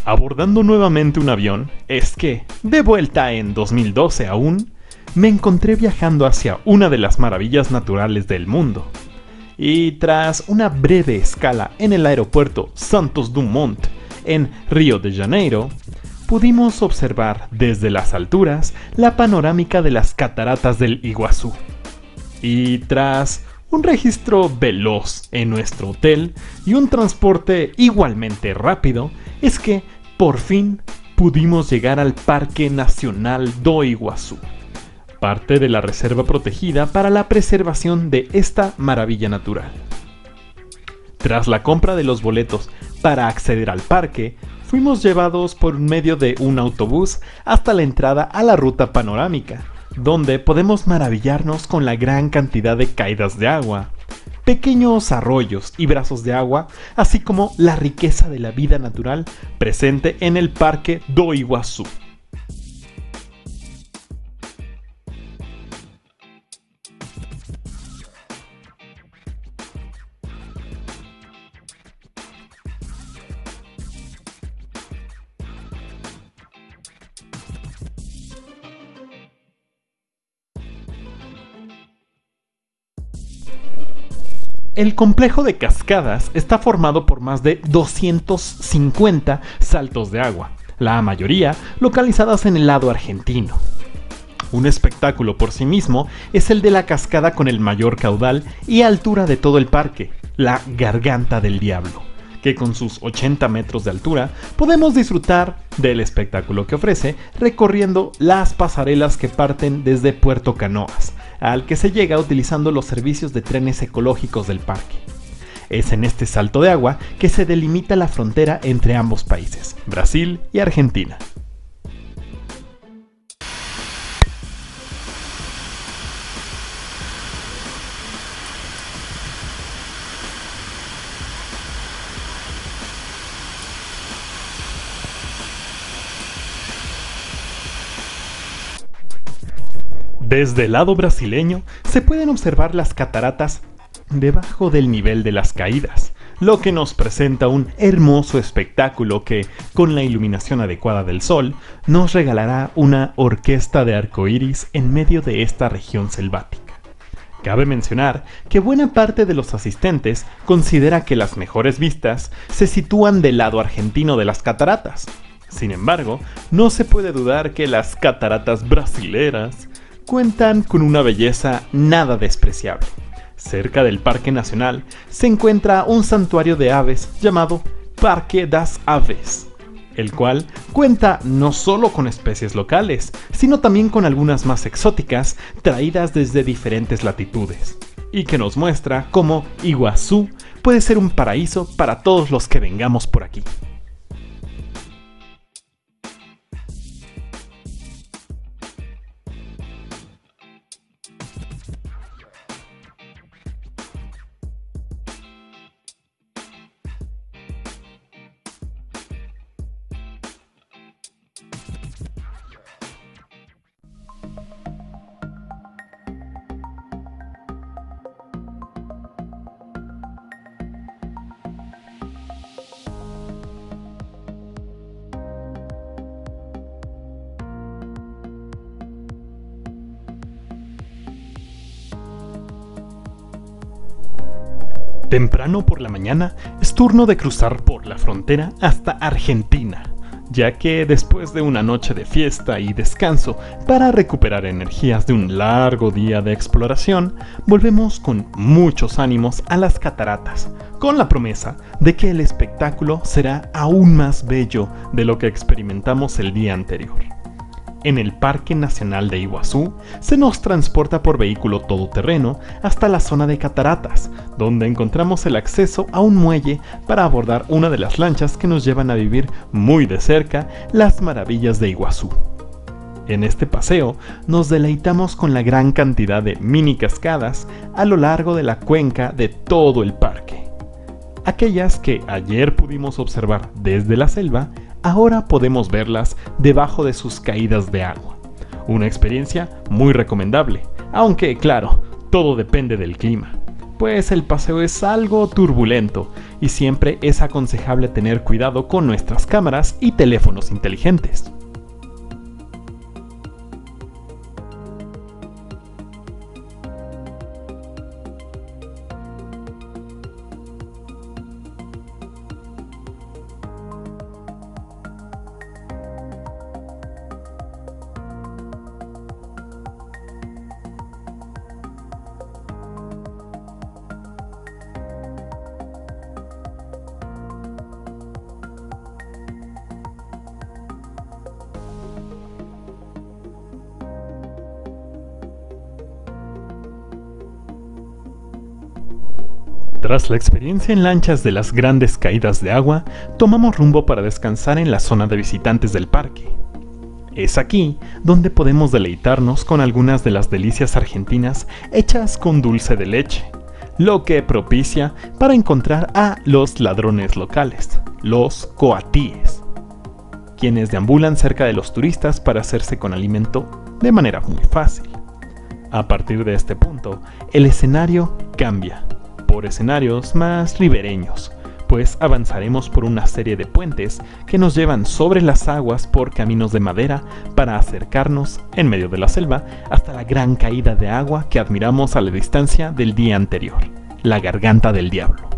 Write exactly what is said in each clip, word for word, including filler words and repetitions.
Abordando nuevamente un avión, es que, de vuelta en dos mil doce aún, me encontré viajando hacia una de las maravillas naturales del mundo. Y tras una breve escala en el aeropuerto Santos Dumont, en Río de Janeiro, pudimos observar desde las alturas la panorámica de las cataratas del Iguazú. Y tras un registro veloz en nuestro hotel y un transporte igualmente rápido, es que por fin pudimos llegar al Parque Nacional do Iguazú, parte de la reserva protegida para la preservación de esta maravilla natural. Tras la compra de los boletos para acceder al parque, fuimos llevados por medio de un autobús hasta la entrada a la ruta panorámica, donde podemos maravillarnos con la gran cantidad de caídas de agua, pequeños arroyos y brazos de agua, así como la riqueza de la vida natural presente en el Parque do Iguazú. El complejo de cascadas está formado por más de doscientos cincuenta saltos de agua, la mayoría localizadas en el lado argentino. Un espectáculo por sí mismo es el de la cascada con el mayor caudal y altura de todo el parque, la Garganta del Diablo, que con sus ochenta metros de altura podemos disfrutar del espectáculo que ofrece recorriendo las pasarelas que parten desde Puerto Canoas, al que se llega utilizando los servicios de trenes ecológicos del parque. Es en este salto de agua que se delimita la frontera entre ambos países, Brasil y Argentina. Desde el lado brasileño se pueden observar las cataratas debajo del nivel de las caídas, lo que nos presenta un hermoso espectáculo que, con la iluminación adecuada del sol, nos regalará una orquesta de arcoíris en medio de esta región selvática. Cabe mencionar que buena parte de los asistentes considera que las mejores vistas se sitúan del lado argentino de las cataratas. Sin embargo, no se puede dudar que las cataratas brasileras cuentan con una belleza nada despreciable. Cerca del Parque Nacional se encuentra un santuario de aves llamado Parque das Aves, el cual cuenta no solo con especies locales, sino también con algunas más exóticas traídas desde diferentes latitudes, y que nos muestra cómo Iguazú puede ser un paraíso para todos los que vengamos por aquí. Temprano por la mañana es turno de cruzar por la frontera hasta Argentina, ya que después de una noche de fiesta y descanso para recuperar energías de un largo día de exploración, volvemos con muchos ánimos a las cataratas, con la promesa de que el espectáculo será aún más bello de lo que experimentamos el día anterior. En el Parque Nacional de Iguazú se nos transporta por vehículo todoterreno hasta la zona de cataratas, donde encontramos el acceso a un muelle para abordar una de las lanchas que nos llevan a vivir muy de cerca las maravillas de Iguazú. En este paseo nos deleitamos con la gran cantidad de mini cascadas a lo largo de la cuenca de todo el parque. Aquellas que ayer pudimos observar desde la selva, ahora podemos verlas debajo de sus caídas de agua. Una experiencia muy recomendable, aunque claro, todo depende del clima. pues el paseo es algo turbulento y siempre es aconsejable tener cuidado con nuestras cámaras y teléfonos inteligentes. Tras la experiencia en lanchas de las grandes caídas de agua, tomamos rumbo para descansar en la zona de visitantes del parque. Es aquí donde podemos deleitarnos con algunas de las delicias argentinas hechas con dulce de leche, lo que propicia para encontrar a los ladrones locales, los coatíes, quienes deambulan cerca de los turistas para hacerse con alimento de manera muy fácil. A partir de este punto, el escenario cambia por escenarios más ribereños, pues avanzaremos por una serie de puentes que nos llevan sobre las aguas por caminos de madera para acercarnos, en medio de la selva, hasta la gran caída de agua que admiramos a la distancia del día anterior, la Garganta del Diablo.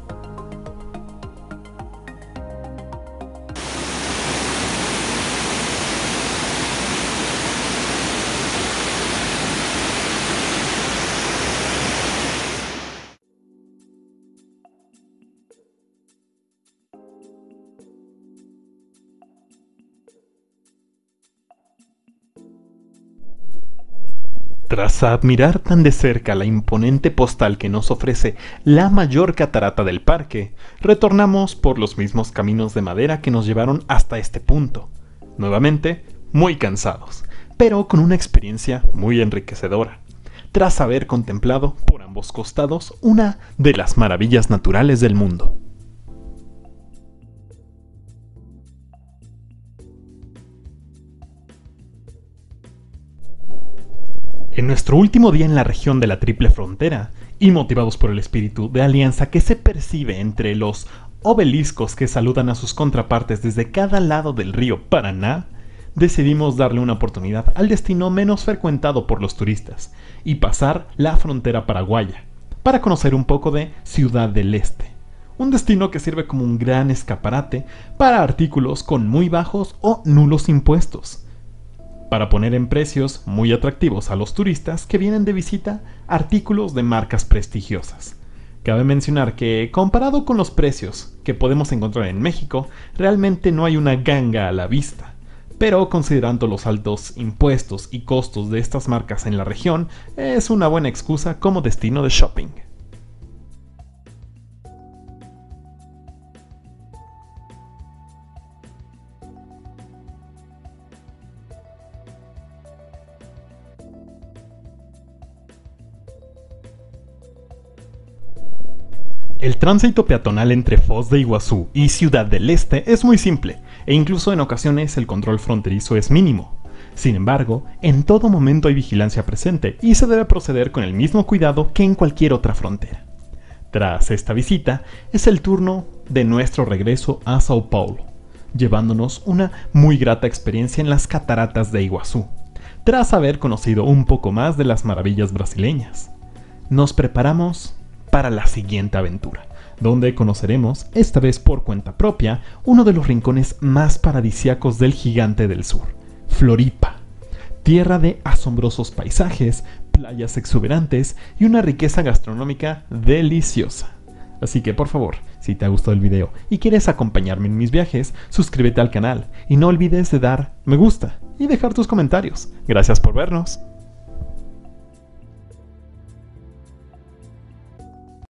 Tras admirar tan de cerca la imponente postal que nos ofrece la mayor catarata del parque, retornamos por los mismos caminos de madera que nos llevaron hasta este punto. Nuevamente, muy cansados, pero con una experiencia muy enriquecedora, tras haber contemplado por ambos costados una de las maravillas naturales del mundo. En nuestro último día en la región de la Triple Frontera, y motivados por el espíritu de alianza que se percibe entre los obeliscos que saludan a sus contrapartes desde cada lado del río Paraná, decidimos darle una oportunidad al destino menos frecuentado por los turistas y pasar la frontera paraguaya, para conocer un poco de Ciudad del Este, un destino que sirve como un gran escaparate para artículos con muy bajos o nulos impuestos, para poner en precios muy atractivos a los turistas que vienen de visita artículos de marcas prestigiosas. Cabe mencionar que, comparado con los precios que podemos encontrar en México, realmente no hay una ganga a la vista, pero considerando los altos impuestos y costos de estas marcas en la región, es una buena excusa como destino de shopping. El tránsito peatonal entre Foz de Iguazú y Ciudad del Este es muy simple, e incluso en ocasiones el control fronterizo es mínimo. Sin embargo, en todo momento hay vigilancia presente y se debe proceder con el mismo cuidado que en cualquier otra frontera. Tras esta visita, es el turno de nuestro regreso a Sao Paulo, llevándonos una muy grata experiencia en las cataratas de Iguazú, tras haber conocido un poco más de las maravillas brasileñas. Nos preparamos para la siguiente aventura, donde conoceremos, esta vez por cuenta propia, uno de los rincones más paradisíacos del Gigante del Sur, Floripa, tierra de asombrosos paisajes, playas exuberantes y una riqueza gastronómica deliciosa. Así que por favor, si te ha gustado el video y quieres acompañarme en mis viajes, suscríbete al canal y no olvides de dar me gusta y dejar tus comentarios. Gracias por vernos.